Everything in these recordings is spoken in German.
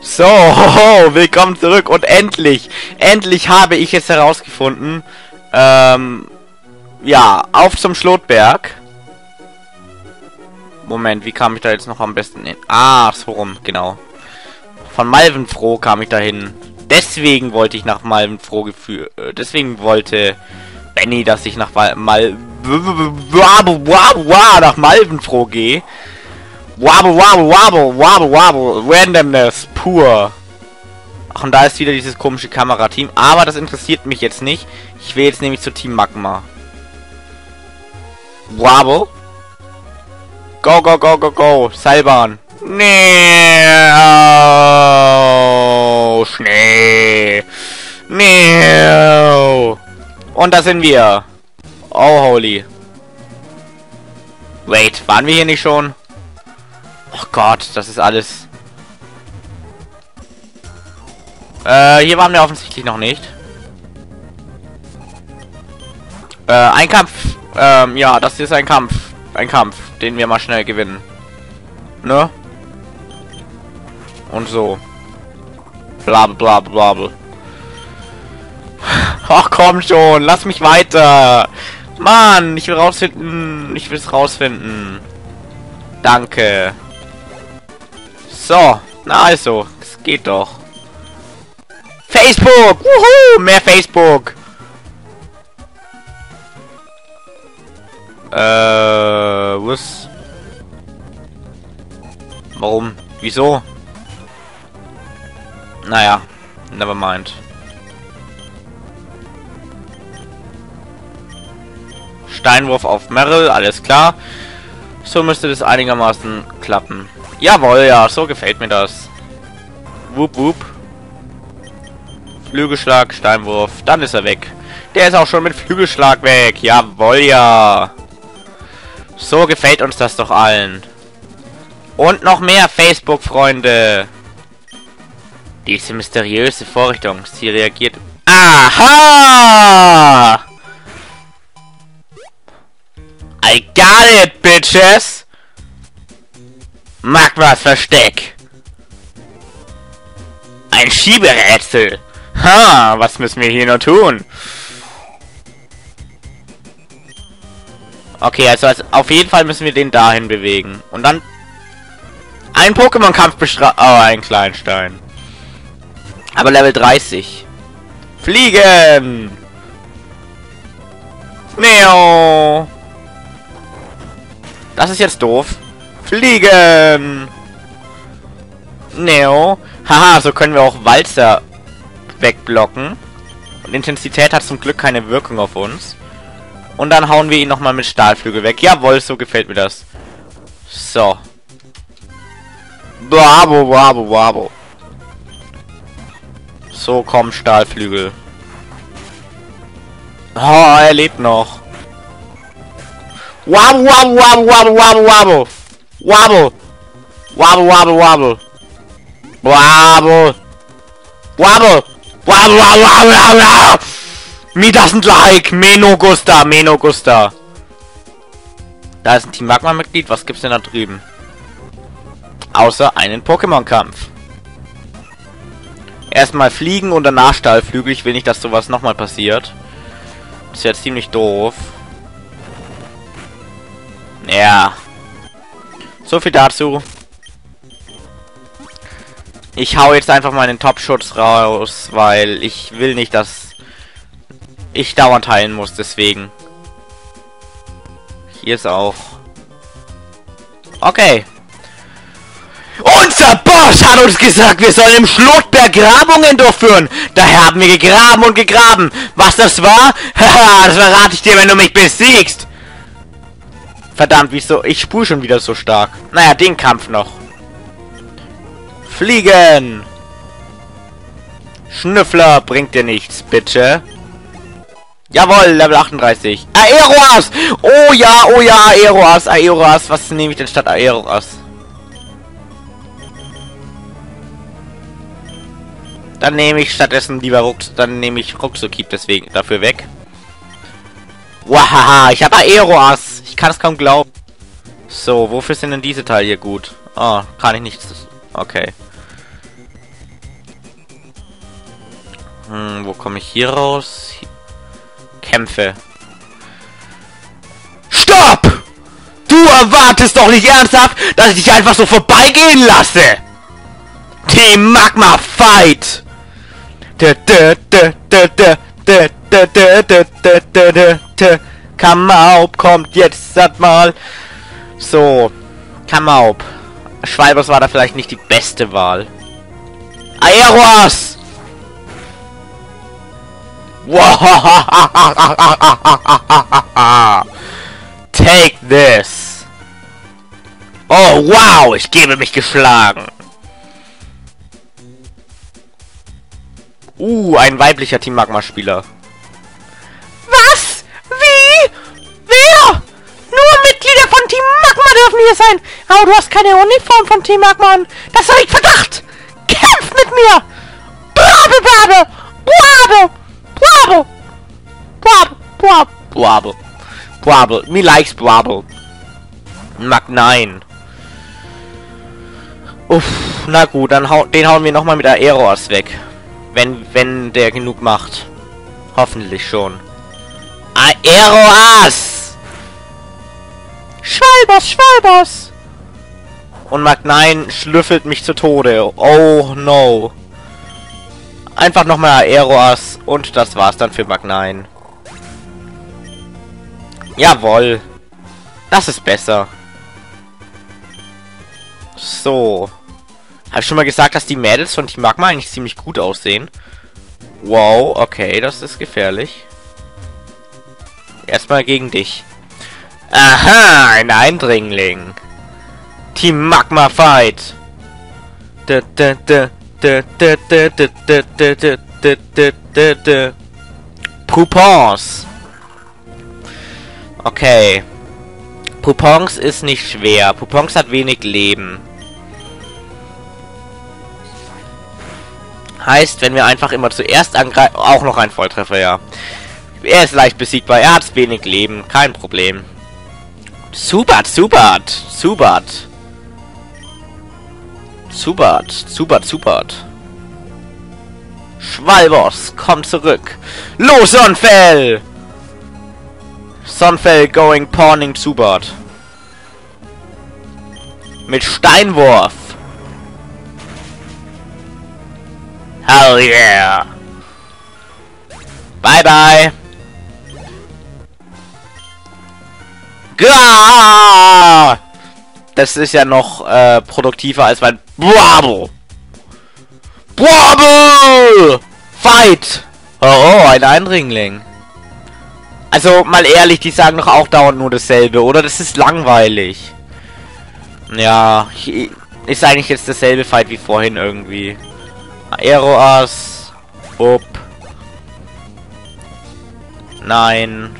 So, willkommen zurück und endlich habe ich es herausgefunden. Ja, auf zum Schlotberg. Moment, wie kam ich da jetzt noch am besten hin? Ah, so rum, genau. Von Malvenfroh kam ich dahin. Deswegen wollte ich nach Malvenfroh deswegen wollte Benny, dass ich nach nach Malvenfroh gehe. Wabble, wabble, wabble, wabble, wabble, Randomness, pur. Ach, und da ist wieder dieses komische Kamerateam. Aber das interessiert mich jetzt nicht. Ich will jetzt nämlich zu Team Magma. Wabble. Go, go, go, go, go. Seilbahn. Nee. Oh, Schnee. Nee. Und da sind wir. Oh, holy. Wait, waren wir hier nicht schon? Oh Gott, das ist alles. Hier waren wir offensichtlich noch nicht. Ein Kampf. Ja, das ist ein Kampf. Ein Kampf, den wir mal schnell gewinnen. Ne? Und so. Bla bla bla bla. Ach komm schon, lass mich weiter. Mann, ich will rausfinden. Ich will es rausfinden. Danke. So, na also, es geht doch. Facebook! Wuhu! Mehr Facebook! Was? Warum? Wieso? Naja, never mind. Steinwurf auf Meryl, alles klar. So müsste das einigermaßen klappen. Jawohl, ja, so gefällt mir das. Wup, wup. Flügelschlag, Steinwurf, dann ist er weg. Der ist auch schon mit Flügelschlag weg. Jawohl, ja. So gefällt uns das doch allen. Und noch mehr Facebook-Freunde. Diese mysteriöse Vorrichtung, sie reagiert... Aha! I got it, bitches! Magmas Versteck! Ein Schieberätsel! Ha, was müssen wir hier nur tun? Okay, also auf jeden Fall müssen wir den dahin bewegen. Und dann... Ein Pokémon-Kampf bestrafen... Oh, ein Kleinstein. Aber Level 30. Fliegen! Neo! Das ist jetzt doof. Fliegen! Neo. Haha, so können wir auch Walzer wegblocken. Und Intensität hat zum Glück keine Wirkung auf uns. Und dann hauen wir ihn nochmal mit Stahlflügel weg. Jawohl, so gefällt mir das. So. Bravo, bravo, bravo. So, komm, Stahlflügel. Oh, er lebt noch. Wabble, wabble, wabble, wabble, wabble, wabble. Wabble. Wabble, wabble, wabble. Wabble. Wabble. Wabble, wabble, wabble, wabble. Me doesn't like. Me no gusta, me no gusta. Da ist ein Team Magma-Mitglied. Was gibt's denn da drüben? Außer einen Pokémon-Kampf. Erstmal fliegen und danach Stahlflügel. Ich will nicht, dass sowas nochmal passiert. Das ist ja ziemlich doof. Ja. So viel dazu. Ich hau jetzt einfach mal den Top-Schutz raus, weil ich will nicht, dass ich dauernd heilen muss, deswegen. Hier ist auch. Okay. Unser Boss hat uns gesagt, wir sollen im Schlotberg Grabungen durchführen. Daher haben wir gegraben und gegraben. Was das war? Haha, das verrate ich dir, wenn du mich besiegst. Verdammt, wieso? Ich spule schon wieder so stark. Naja, den Kampf noch. Fliegen! Schnüffler bringt dir nichts, bitte. Jawohl, Level 38. Aeroas! Oh ja, Aeroas, Aeroas. Was nehme ich denn statt Aeroas? Dann nehme ich stattdessen lieber Ruckzuckhieb deswegen dafür weg. Wahaha, ich habe Aeroas. Ich kann es kaum glauben. So, wofür sind denn diese Teile hier gut? Oh, kann ich nichts. Okay. Wo komme ich hier raus? Kämpfe. Stopp! Du erwartest doch nicht ernsthaft, dass ich dich einfach so vorbeigehen lasse! Team Magma Fight! Kamaup kommt jetzt mal. So. Kamaup. Schwalbers war da vielleicht nicht die beste Wahl. Aeroas! Take this! Oh wow, ich gebe mich geschlagen. Ein weiblicher Team Magma-Spieler. Was? Wie? Wer? Nur Mitglieder von Team Magma dürfen hier sein. Aber du hast keine Uniform von Team Magma an. Das regt Verdacht. Kämpf mit mir. Bravo, bravo. Bravo. Bravo. Bravo. Bravo. Bravo. Bravo. Me likes Bravo. Mag9. Uff. Na gut, dann den hauen wir nochmal mit Aeroas weg. Wenn der genug macht. Hoffentlich schon. Aeroas! Schwalbers! Und Mag9 schlüffelt mich zu Tode. Oh no. Einfach nochmal Aeroas und das war's dann für Mag9. Jawohl. Das ist besser. So. Habe ich schon mal gesagt, dass die Mädels von Team Magma eigentlich ziemlich gut aussehen? Wow, okay, das ist gefährlich. Erstmal gegen dich. Aha, ein Eindringling. Team Magma Fight. Poupons. Okay. Poupons ist nicht schwer. Poupons hat wenig Leben. Heißt, wenn wir einfach immer zuerst angreifen... Auch noch ein Volltreffer, ja. Er ist leicht besiegbar. Er hat wenig Leben. Kein Problem. Subat. Schwalbers, komm zurück. Los, Sonfell! Sonfell going pawning Subat. Mit Steinwurf. Hell yeah! Bye bye! Gah! Das ist ja noch produktiver als mein Bravo! Bravo! Fight! Oh, ein Eindringling. Also, mal ehrlich, die sagen doch auch dauernd nur dasselbe, oder? Das ist langweilig. Ja, ist eigentlich jetzt dasselbe Fight wie vorhin irgendwie. Aeroas. Up. Nein.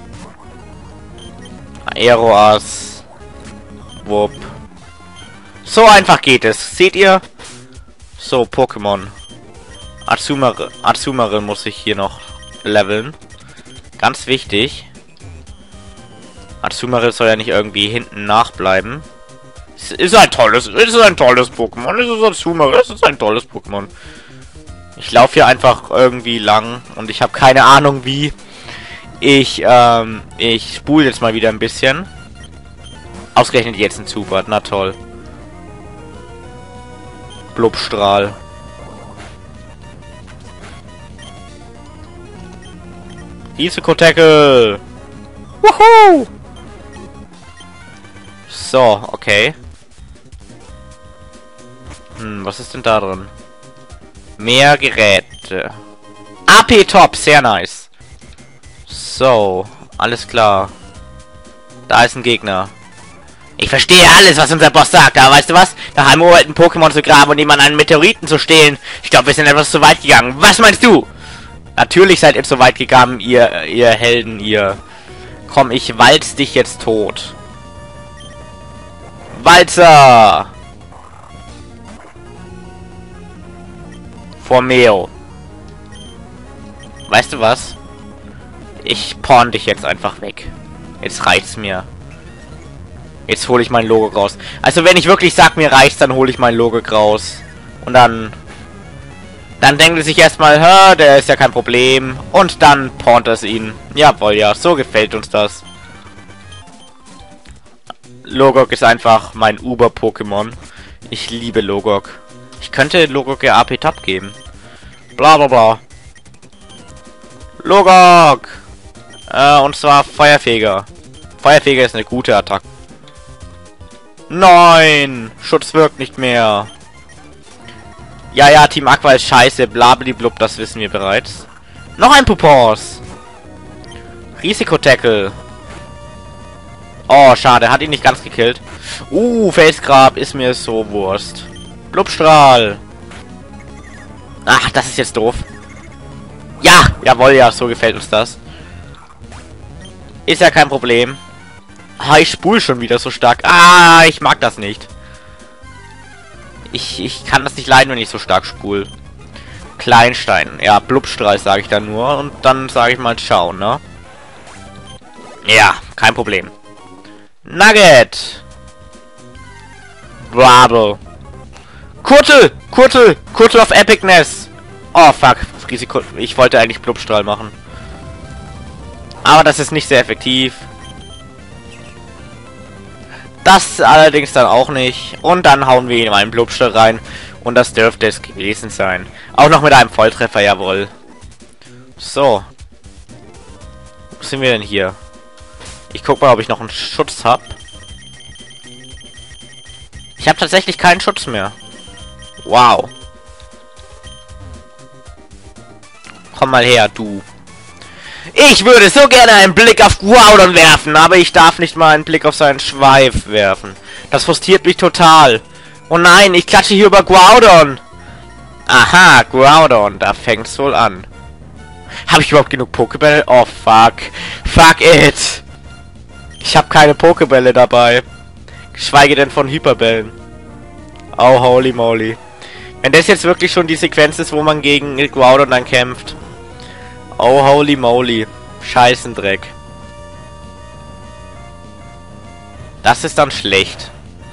Aeroas. Wupp. So einfach geht es. Seht ihr? So, Pokémon. Azumarill muss ich hier noch leveln. Ganz wichtig. Azumarill soll ja nicht irgendwie hinten nachbleiben. Es ist ein tolles Pokémon. Es ist Azumarill. Es ist ein tolles Pokémon. Ich laufe hier einfach irgendwie lang und ich habe keine Ahnung wie. Ich spule jetzt mal wieder ein bisschen. Ausgerechnet jetzt ein Zubat. Na toll. Blubstrahl. Risiko-Tackle! Woohoo! So, okay. Was ist denn da drin? Mehr Geräte. AP-Top, sehr nice. So, alles klar. Da ist ein Gegner. Ich verstehe alles, was unser Boss sagt, aber weißt du was? Nach einem uralten Pokémon zu graben und ihm an einen Meteoriten zu stehlen. Ich glaube, wir sind etwas zu weit gegangen. Was meinst du? Natürlich seid ihr zu weit gegangen, ihr Helden, ihr. Komm, ich walz dich jetzt tot. Walzer! Formeo. Weißt du was? Ich pawn dich jetzt einfach weg. Jetzt reicht's mir. Jetzt hole ich mein Logo raus. Also wenn ich wirklich sag, mir reicht's, dann hole ich mein Logo raus. Und dann Dann denkt er sich erstmal, hä, der ist ja kein Problem. Und dann pawnt es ihn. Jawohl, ja, so gefällt uns das. Logok ist einfach mein Uber-Pokémon. Ich liebe Logok. Ich könnte Logok ja AP-Top geben. Bla bla bla. Logok! Und zwar Feuerfeger. Feuerfeger ist eine gute Attacke. Nein! Schutz wirkt nicht mehr. Ja, ja, Team Aqua ist scheiße. Blablablub, das wissen wir bereits. Noch ein Pupors. Risiko-Tackle. Oh, schade. Hat ihn nicht ganz gekillt. Felsgrab ist mir so Wurst. Blubstrahl. Ach, das ist jetzt doof. Ja, jawohl, ja, so gefällt uns das. Ist ja kein Problem. Ah, ich spule schon wieder so stark. Ah, ich mag das nicht. Ich kann das nicht leiden, wenn ich so stark spule. Kleinstein. Ja, Blubstrahl sage ich dann nur. Und dann sage ich mal ciao, ne? Ja, kein Problem. Nugget. Bravo. Kurtel of Epicness. Oh, fuck. Risiko. Ich wollte eigentlich Blubstrahl machen. Aber das ist nicht sehr effektiv. Das allerdings dann auch nicht. Und dann hauen wir ihm einen Blubstrahl rein. Und das dürfte es gewesen sein. Auch noch mit einem Volltreffer, jawohl. So. Wo sind wir denn hier? Ich guck mal, ob ich noch einen Schutz habe. Ich habe tatsächlich keinen Schutz mehr. Wow. Komm mal her, du. Ich würde so gerne einen Blick auf Groudon werfen, aber ich darf nicht mal einen Blick auf seinen Schweif werfen. Das frustriert mich total. Oh nein, ich klatsche hier über Groudon. Aha, Groudon, da fängt's wohl an. Habe ich überhaupt genug Pokébälle? Oh, fuck. Fuck it. Ich habe keine Pokébälle dabei. Geschweige denn von Hyperbällen. Oh, holy moly. Wenn das jetzt wirklich schon die Sequenz ist, wo man gegen Groudon dann kämpft. Oh, holy moly. Scheißendreck. Das ist dann schlecht.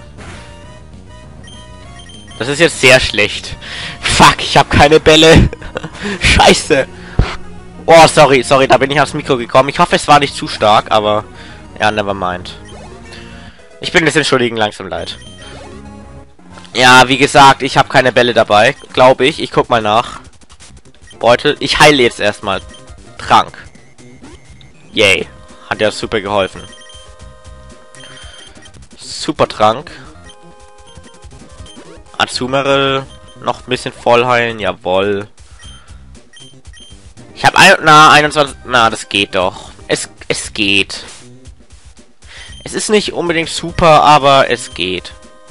Das ist jetzt sehr schlecht. Fuck, ich habe keine Bälle. Scheiße. Oh, sorry, da bin ich aufs Mikro gekommen. Ich hoffe, es war nicht zu stark, aber... Ja, never mind. Ich bin des Entschuldigen langsam leid. Ja, wie gesagt, ich habe keine Bälle dabei. Glaube ich. Ich guck mal nach. Beutel. Ich heile jetzt erstmal. Trank. Yay. Hat ja super geholfen. Super Trank. Azumarill. Noch ein bisschen voll heilen. Jawohl. Ich habe 21... Na, das geht doch. Es geht. Es ist nicht unbedingt super, aber es geht.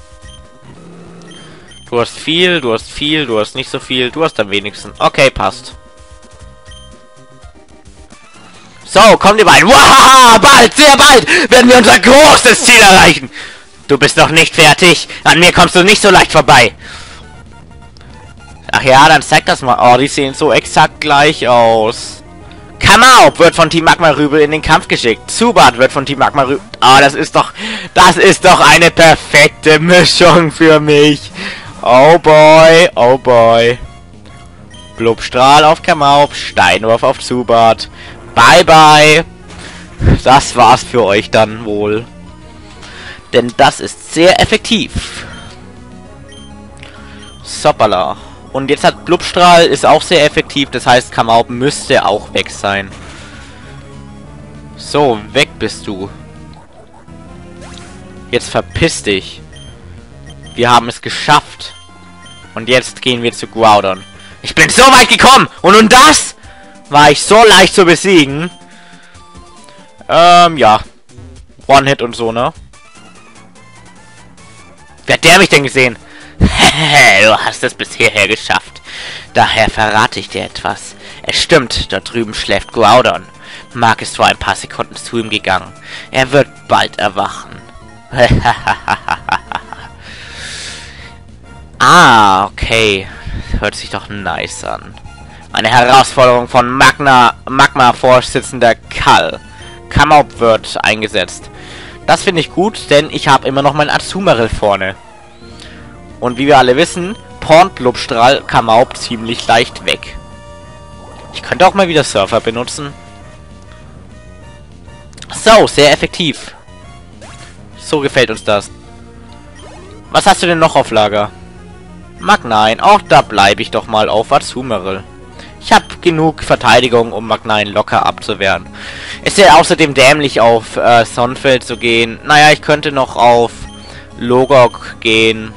Du hast viel, du hast nicht so viel, du hast am wenigsten. Okay, passt. So, kommen die beiden. Wahaha, bald, sehr bald werden wir unser großes Ziel erreichen. Du bist noch nicht fertig. An mir kommst du nicht so leicht vorbei. Ach ja, dann zeig das mal. Oh, die sehen so exakt gleich aus. Kamaup wird von Team Magma Rübel in den Kampf geschickt. Zubat wird von Team Magma Rübel... Oh, das ist doch eine perfekte Mischung für mich. Oh boy, oh boy. Blubstrahl auf Kamaup, Steinwurf auf Zubat. Bye bye. Das war's für euch dann wohl. Denn das ist sehr effektiv. Soppala. Und jetzt hat Blubstrahl, ist auch sehr effektiv. Das heißt, Kamaup müsste auch weg sein. So, weg bist du. Jetzt verpiss dich. Wir haben es geschafft. Und jetzt gehen wir zu Groudon. Ich bin so weit gekommen. Und nun das? War ich so leicht zu besiegen. Ja. One-Hit und so, ne? Wer hat der mich denn gesehen? Du hast es bis hierher geschafft. Daher verrate ich dir etwas. Es stimmt, dort drüben schläft Groudon. Mark ist vor ein paar Sekunden zu ihm gegangen. Er wird bald erwachen. Ah, okay. Hört sich doch nice an. Eine Herausforderung von Magma-Vorsitzender Kall. Kamaup wird eingesetzt. Das finde ich gut, denn ich habe immer noch mein Azumarill vorne. Und wie wir alle wissen, Pornblubstrahl Kamaup ziemlich leicht weg. Ich könnte auch mal wieder Surfer benutzen. So, sehr effektiv. So gefällt uns das. Was hast du denn noch auf Lager? Magnein, auch da bleibe ich doch mal auf Azumarill. Ich habe genug Verteidigung, um Magnein locker abzuwehren. Ist ja außerdem dämlich, auf Sonfeld zu gehen. Naja, ich könnte noch auf Logok gehen.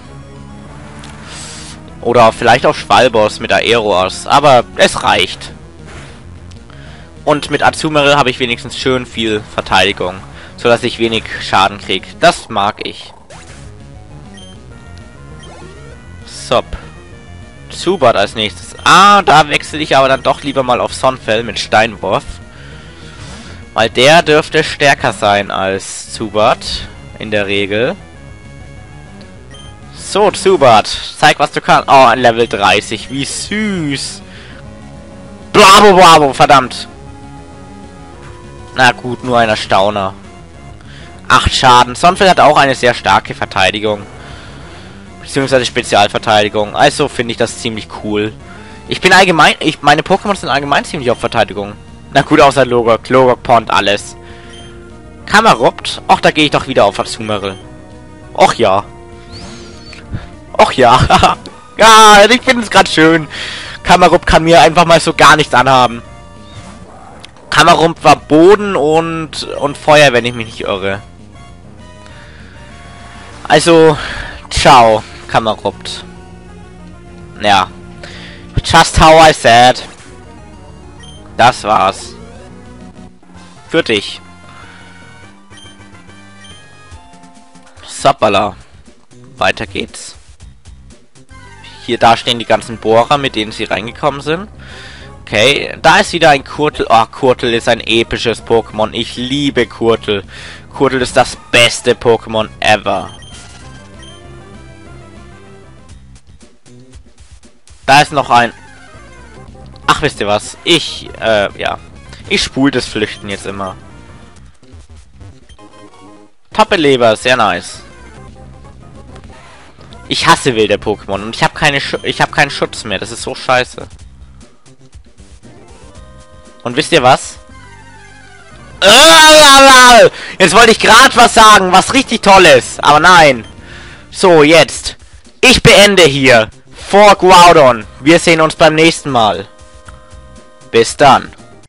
Oder vielleicht auf Schwalbos mit Aeroas. Aber es reicht. Und mit Azumarill habe ich wenigstens schön viel Verteidigung. Sodass ich wenig Schaden kriege. Das mag ich. Sop. Zubat als nächstes. Ah, da wechsle ich aber dann doch lieber mal auf Sonfell mit Steinwurf. Weil der dürfte stärker sein als Zubat. In der Regel. So, Zubat. Zeig, was du kannst. Oh, ein Level 30. Wie süß. Bravo, bravo, verdammt. Na gut, nur ein Erstauner. 8 Schaden. Sonfell hat auch eine sehr starke Verteidigung. Beziehungsweise Spezialverteidigung. Also finde ich das ziemlich cool. Ich bin allgemein... meine Pokémon sind allgemein ziemlich auf Verteidigung. Na gut, außer Logok. Logok Pond, alles. Kammerupt. Och, da gehe ich doch wieder auf Azumarill. Och ja. Och ja. Ja, ich finde es gerade schön. Kammerupt kann mir einfach mal so gar nichts anhaben. Kammerupt war Boden und Feuer, wenn ich mich nicht irre. Also, ciao, Kammerupt. Ja. Just how I said. Das war's. Für dich. Sappala. Weiter geht's. Hier, da stehen die ganzen Bohrer, mit denen sie reingekommen sind. Okay, da ist wieder ein Kurtel. Oh, Kurtel ist ein episches Pokémon. Ich liebe Kurtel. Kurtel ist das beste Pokémon ever. Da ist noch ein... Ach, wisst ihr was? Ja. Ich spule das Flüchten jetzt immer. Toppeleber, sehr nice. Ich hasse wilde Pokémon und ich habe keinen Schutz mehr. Das ist so scheiße. Und wisst ihr was? Jetzt wollte ich gerade was sagen, was richtig Tolles. Aber nein. So, jetzt. Ich beende hier. Vor Groudon. Wir sehen uns beim nächsten Mal. Bis dann.